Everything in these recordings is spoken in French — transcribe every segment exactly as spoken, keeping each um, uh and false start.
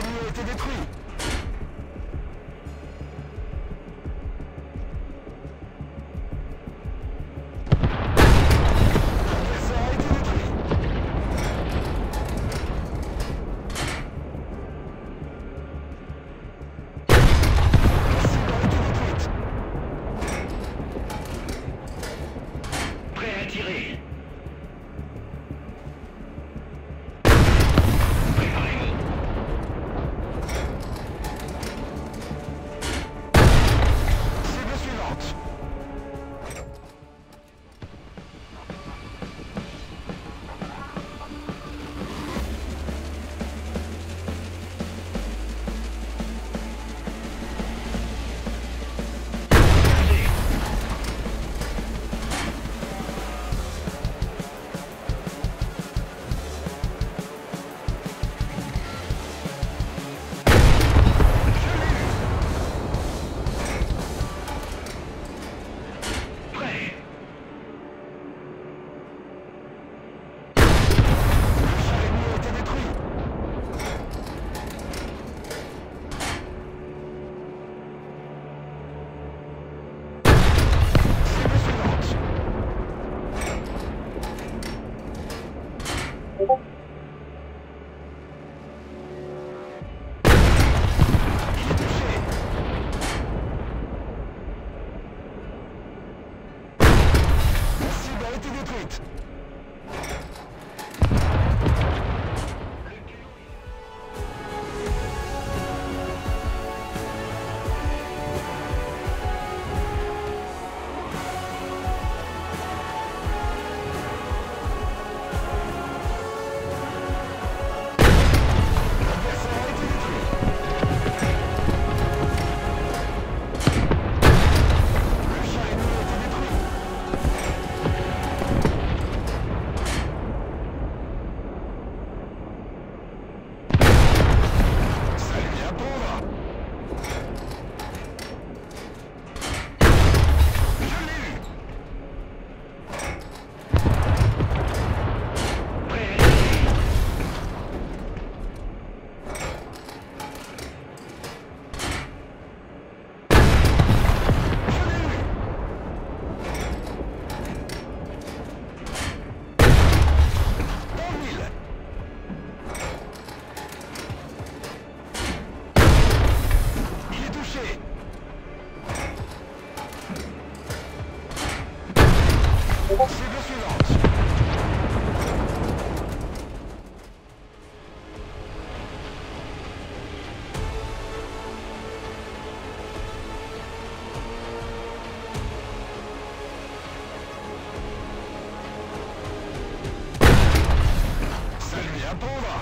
ennemi a été détruit. L'adversaire a été détruit. La cible a été détruite. Prêt à tirer. Préparez-vous. Cible suivante. Prêt. Le char ennemi a été détruit. Cible suivante. Il est touché. La cible a été détruite. L'adversaire a été détruit. Le char ennemi a été détruit. Ça lui vient prendre. Je l'ai eu. Prêt à tirer. Je l'ai eu. Dans le mille. Il est touché. Cible suivante. Ça lui vient prendre.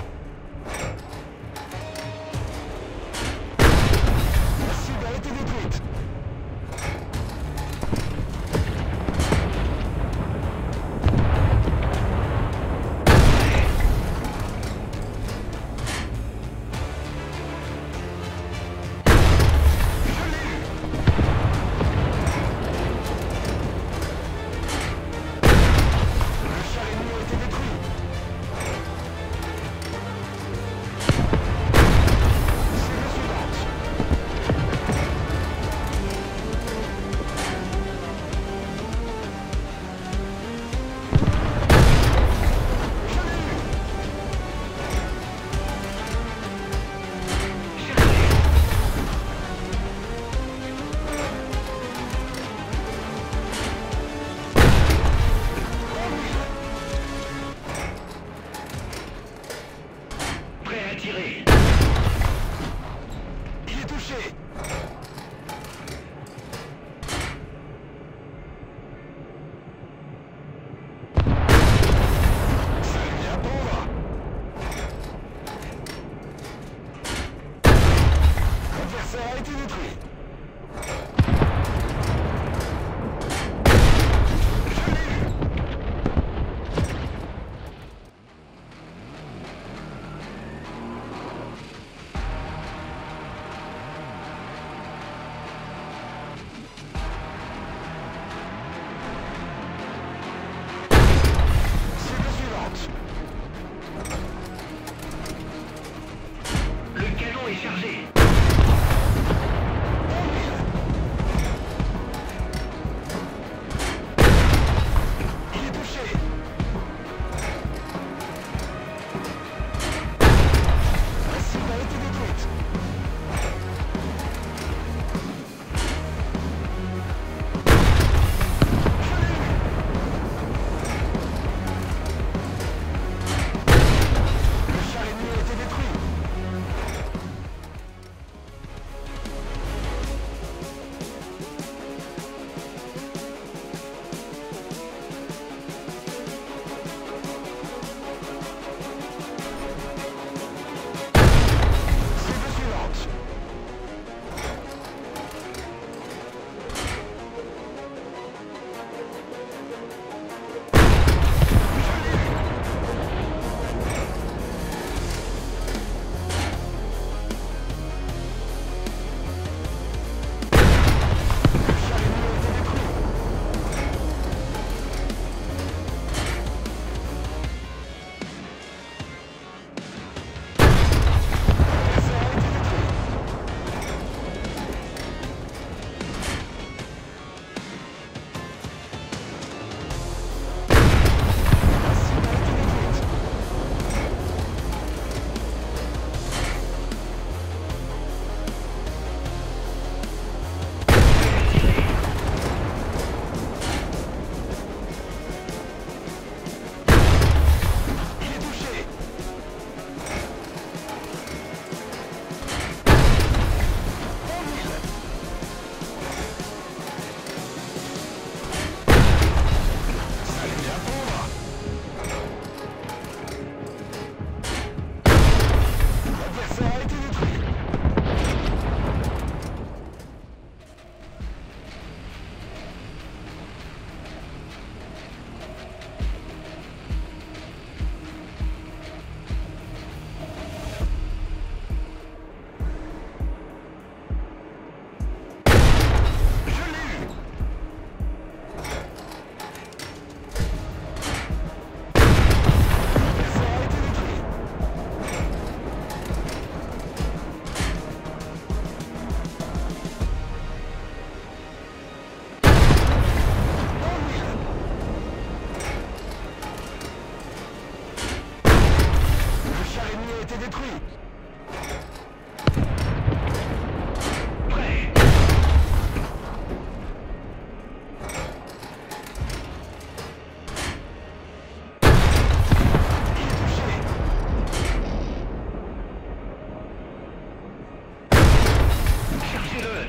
La cible a été détruite. Je l'ai eu. Le char ennemi a été détruit. Cible suivante. Je l'ai eu. Dans le mille. Prêt à tirer. Il est touché. Ça lui vient prendre. L'adversaire a été détruit. Je l'ai eu. été détruit. Prêt. Cherchez-le.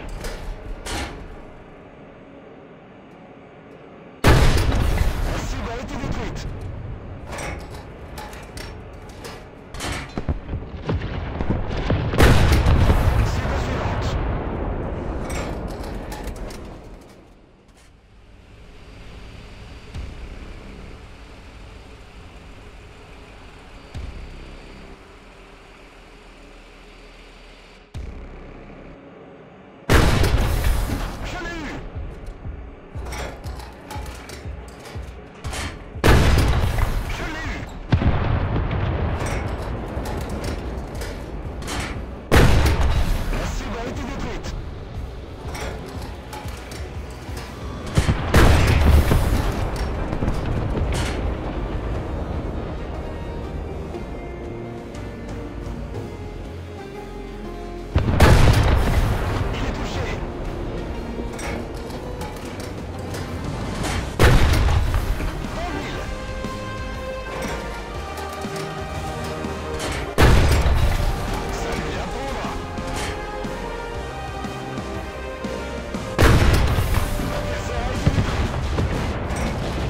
La cible a été détruite. Cible suivante. Je l'ai eu. Je l'ai eu. La cible a été détruite. Il est touché. Dans l'huile. Ça lui apprendra. L'adversaire a été détruit.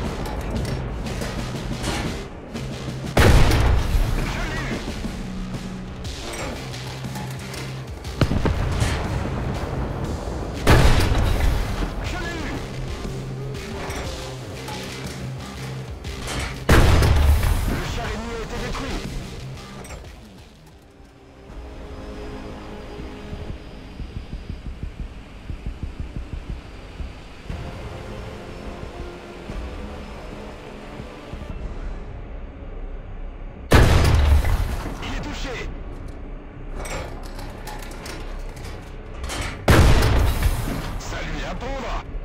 Je l'ai eu. Je l'ai eu. Le char ennemi a été détruit. Il est touché. Ça lui apprendra.